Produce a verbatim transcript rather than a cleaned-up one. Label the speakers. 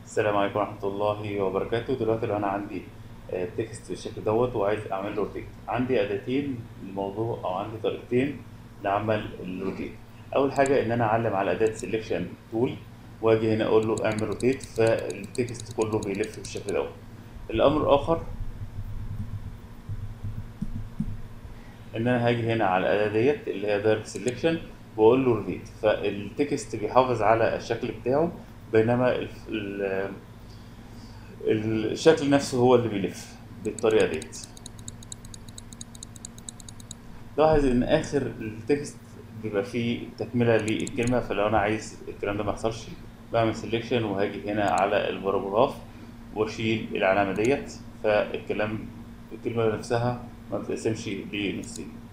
Speaker 1: السلام عليكم ورحمة الله وبركاته. دلوقتي لو أنا عندي آه، تكست بالشكل دوت وعايز أعمل له روتيت، عندي أداتين للموضوع أو عندي طريقتين لعمل الروتيت. أول حاجة إن أنا أعلم على أداة سيلكشن تول وأجي هنا أقول له اعمل روتيت، فالتكست كله بيلف بالشكل دوت. الأمر الآخر إن أنا هاجي هنا على الأداة ديت اللي هي دايركت سيلكشن وأقول له روتيت، فالتكست بيحافظ على الشكل بتاعه، بينما الف- ال- الشكل نفسه هو اللي بيلف بالطريقة ديت. لاحظ ان اخر التكست بيبقى فيه تكمله للكلمه، فلو انا عايز الكلام ده ما يحصلش بعمل سيلكشن وهاجي هنا على الباراجراف واشيل العلامه ديت، فالكلام الكلمه نفسها ما بتقسمش لنصين.